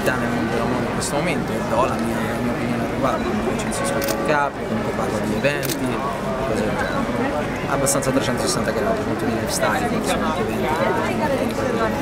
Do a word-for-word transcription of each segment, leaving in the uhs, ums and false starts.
visibilità nel mondo della moda in questo momento e do la mia, la mia opinione al riguardo, recensisco i capi, comunque parlo di eventi, cose del genere. Abbastanza a trecentosessanta gradi, molto di lifestyle, insomma, anche eventi,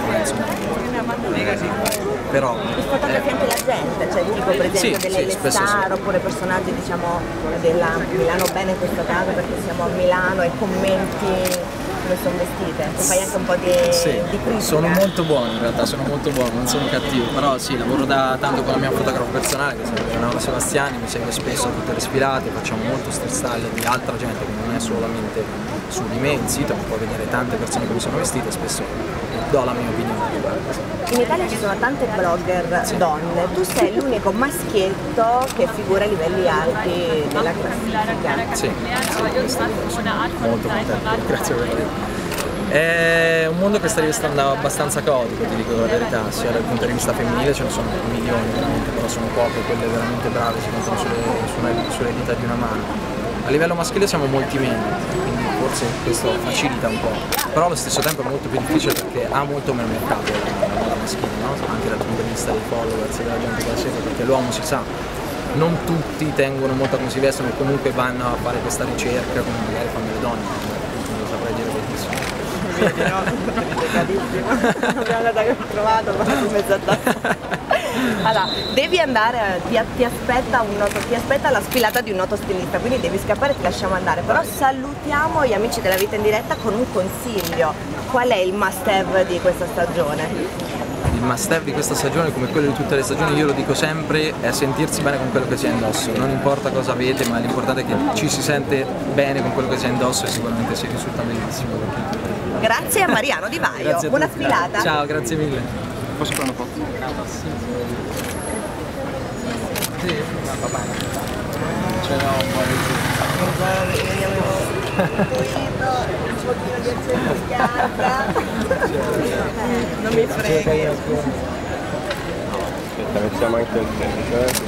però fotografi anche la gente, cioè tipo per esempio sì, delle sì, star sì. oppure personaggi diciamo della Milano Bene in questo caso perché siamo a Milano e commenti come sono vestite, tu fai anche un po' di, sì, di critica. Sono molto buono in realtà, sono molto buono, non sono cattivo, però sì, lavoro da tanto con la mia fotografo personale che è Leonardo Sebastiani, mi segue spesso a tutte le sfilate, facciamo molto street style di altra gente che non è solamente su di me, in sito, ma puoi vedere tante persone che mi sono vestite, spesso do la mia opinione riguardo. In Italia ci sono tante blogger sì. donne, tu sei l'unico maschietto che figura a livelli alti della classifica. Sì, sì, sono molto contento, grazie per te. È un mondo che sta diventando abbastanza caotico, ti dico la verità, sia dal punto di vista femminile ce ne sono milioni veramente, però sono poche quelle veramente brave, si contano sulle, sulle, sulle dita di una mano. A livello maschile siamo molti meno, quindi forse questo facilita un po', però allo stesso tempo è molto più difficile perché ha molto meno mercato la moda maschile, no? Anche dal punto di vista dei followers e della gente che la segue, perché l'uomo si sa, non tutti tengono molto a come si vestono e comunque vanno a fare questa ricerca come magari fanno le donne, non lo saprei dire benissimo. Vedi, no? Delicatissimo. Abbiamo andata che ho trovato, ma tu mezza tazza. Allora, devi andare, ti, ti, aspetta un noto, ti aspetta la sfilata di un noto stilista, quindi devi scappare e ti lasciamo andare. Però salutiamo gli amici della Vita in Diretta con un consiglio. Qual è il must have di questa stagione? Il must have di questa stagione, come quello di tutte le stagioni, io lo dico sempre, è sentirsi bene con quello che si ha indosso. Non importa cosa avete, ma l'importante è che ci si sente bene con quello che si ha indosso e sicuramente si risulta benissimo. Grazie a Mariano Di Vaio, buona sfilata. Ciao, grazie mille. Posso fare una foto? Sì, va bene. Ce l'ho un po' di un pochino di accento in casa. Non mi freghi. Aspetta, mettiamo anche il tempo.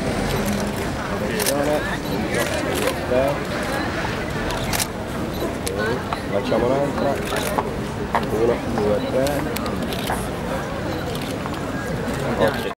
Facciamo un'altra. Uno, due, tre. Ok.